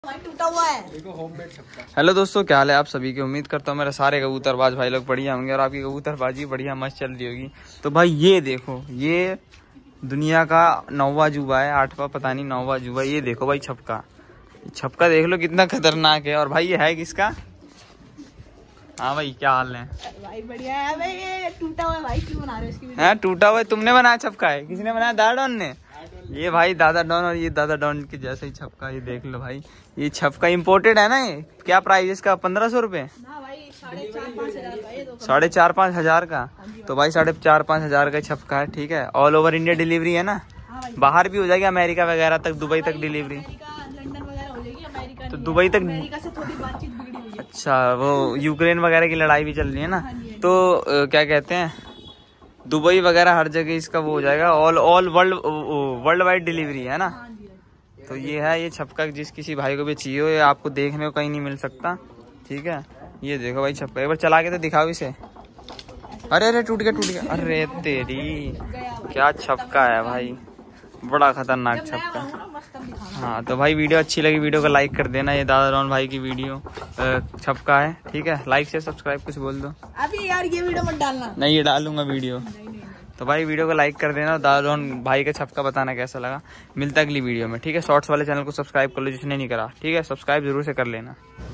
टूटा हुआ है। हेलो दोस्तों, क्या हाल है आप सभी की। उम्मीद करता हूँ मेरे सारे कबूतरबाज भाई लोग बढ़िया होंगे और आपकी कबूतरबाजी बढ़िया मस्त चल रही होगी। तो भाई ये देखो, ये दुनिया का 9वां अजूबा है, 8वां पता नहीं 9वां अजूबा। ये देखो भाई छपका, छपका देख लो कितना खतरनाक है। और भाई ये है किसका? हाँ भाई, क्या हाल है भाई? बढ़िया है भाई। ये टूटा हुआ है भाई, क्यों बना रहे हो इसकी वीडियो? है टूटा हुआ है? तुमने बनाया छपका है? किसी ने बनाया? दादा डॉन ने। ये भाई दादा डॉन, और ये दादा डॉन के जैसा ही छपका। ये देख लो भाई, ये छपका इम्पोर्टेड है ना। ये क्या प्राइस है इसका? 1500 रुपए? ना भाई, 4,500-5,000 का। ये 4,500-5,000 का। तो भाई 4,500-5,000 का छपका है, ठीक है। ऑल ओवर इंडिया डिलीवरी है ना, बाहर भी हो जाएगी, अमेरिका वगैरह तक, दुबई तक डिलीवरी। लंदन वगैरह हो जाएगी, अमेरिका तो दुबई तक। अमेरिका से थोड़ी बातचीत बिगड़ी हुई है। अच्छा, वो यूक्रेन वगैरह की लड़ाई भी चल रही है ना, तो क्या कहते हैं, दुबई वगैरह हर जगह इसका वो हो जाएगा। ऑल वर्ल्ड वाइड डिलीवरी है ना। तो ये है, ये छपका जिस किसी भाई को भी चाहिए हो, ये आपको देखने को कहीं नहीं मिल सकता, ठीक है। ये देखो भाई छपका, एक बार चला के तो दिखाओ इसे। अरे अरे टूट गया, टूट गया। अरे तेरी, क्या छपका है भाई, बड़ा खतरनाक छपका। हाँ तो भाई वीडियो अच्छी लगी, वीडियो को लाइक कर देना। ये दादा डॉन भाई की वीडियो छपका है, ठीक है। लाइक से सब्सक्राइब कुछ बोल दो। अभी यार ये वीडियो मत डालना। नहीं, ये डालूंगा वीडियो। तो भाई वीडियो को लाइक कर देना, दादा डॉन भाई का छपका बताना कैसा लगा। मिलता अगली वीडियो में, ठीक है। शॉर्ट्स वाले चैनल को सब्सक्राइब कर लो जिसने नहीं करा, ठीक है। सब्सक्राइब जरूर से कर लेना।